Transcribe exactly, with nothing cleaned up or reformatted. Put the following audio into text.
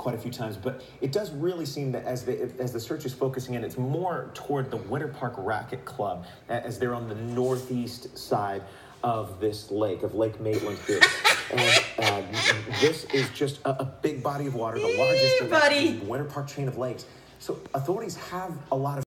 quite a few times, but it does really seem that as the as the search is focusing in, it's more toward the Winter Park Racket Club, as they're on the northeast side of this lake, of Lake Maitland here. And uh, this is just a, a big body of water, the largest of the Winter Park chain of lakes. So authorities have a lot of